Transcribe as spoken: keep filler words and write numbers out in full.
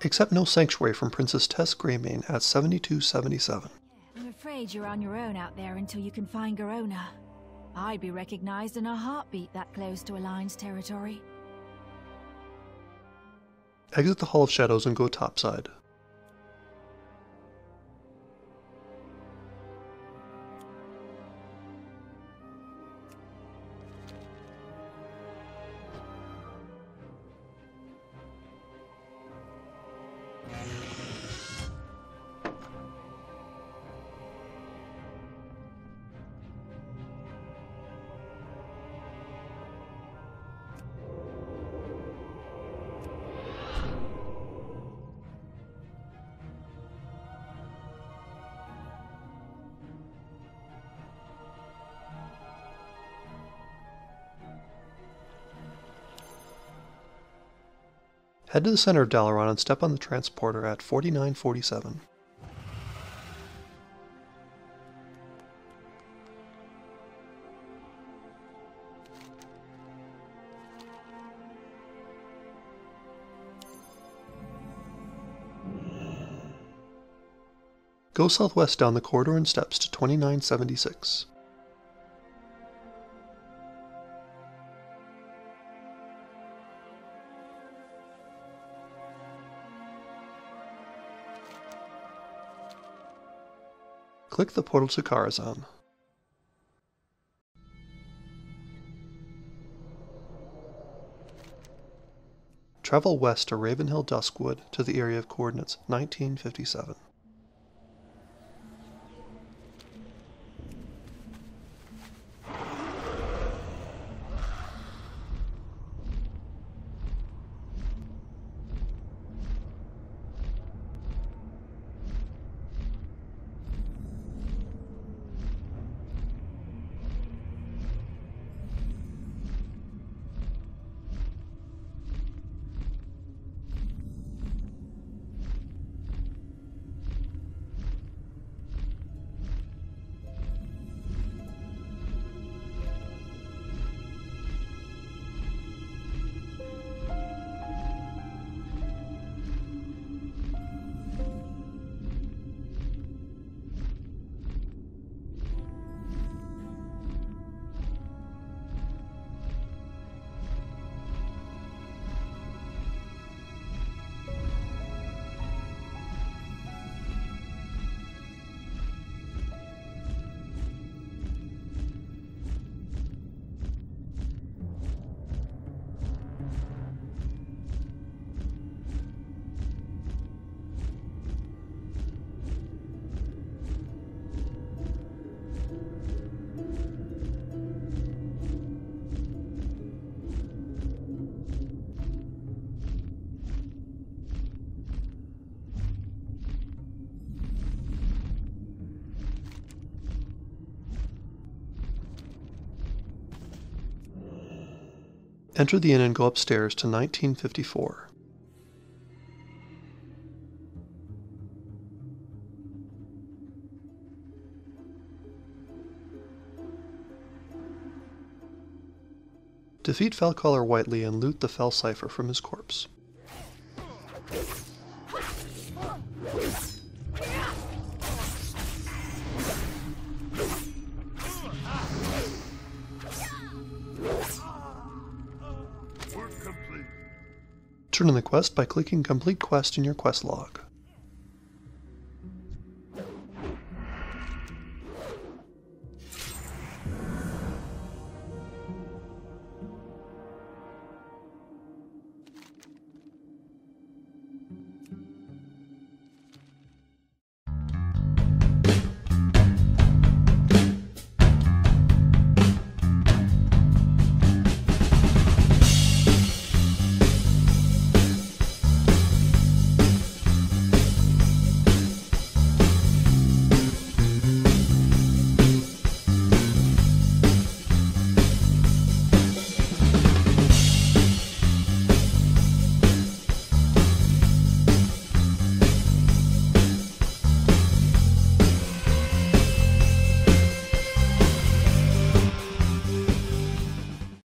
Accept no sanctuary from Princess Tess Greymane at seventy-two seventy-seven. I'm afraid you're on your own out there until you can find Garona. I'd be recognized in a heartbeat that close to Alliance territory. Exit the Hall of Shadows and go topside. Head to the center of Dalaran and step on the transporter at forty-nine forty-seven. Go southwest down the corridor and steps to twenty-nine seventy-six. Click the portal to Karazhan. Travel west to Ravenhill Duskwood to the area of coordinates nineteen fifty-seven. Enter the inn and go upstairs to nineteen fifty-four. Defeat Felcaller Whiteley and loot the Fel cipher from his corpse. Turn in the quest by clicking Complete Quest in your quest log.